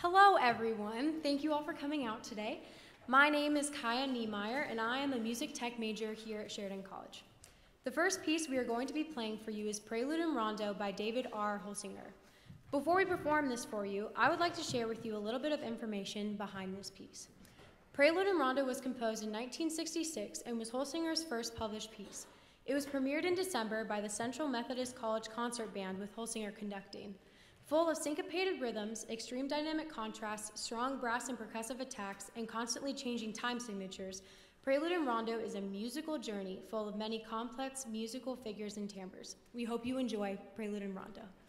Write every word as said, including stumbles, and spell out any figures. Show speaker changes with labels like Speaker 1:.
Speaker 1: Hello, everyone. Thank you all for coming out today. My name is Kaya Niemeyer, and I am a music tech major here at Sheridan College. The first piece we are going to be playing for you is Prelude and Rondo by David R. Holsinger. Before we perform this for you, I would like to share with you a little bit of information behind this piece. Prelude and Rondo was composed in nineteen sixty-six and was Holsinger's first published piece. It was premiered in December by the Central Methodist College Concert Band with Holsinger conducting. Full of syncopated rhythms, extreme dynamic contrasts, strong brass and percussive attacks, and constantly changing time signatures, Prelude and Rondo is a musical journey full of many complex musical figures and timbres. We hope you enjoy Prelude and Rondo.